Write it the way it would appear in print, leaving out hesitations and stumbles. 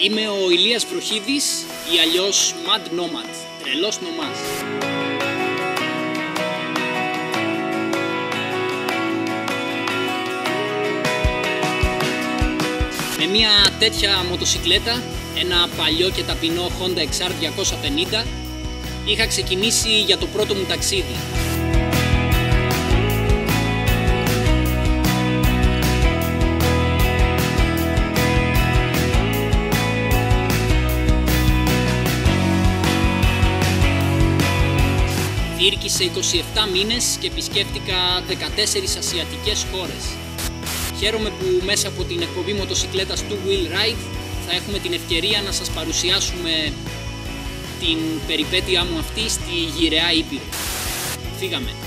Είμαι ο Ηλίας Βροχίδης ή αλλιώς Mad Nomad, τρελός νομάς. Με μια τέτοια μοτοσικλέτα, ένα παλιό και ταπεινό Honda XR 250, είχα ξεκινήσει για το πρώτο μου ταξίδι. Διήρκησε 27 μήνες και επισκέφτηκα 14 ασιατικές χώρες. Χαίρομαι που μέσα από την εκπομπή μοτοσικλέτας Two Wheel Ride θα έχουμε την ευκαιρία να σας παρουσιάσουμε την περιπέτειά μου αυτή στη γυραιά Ήπειρο. Φύγαμε!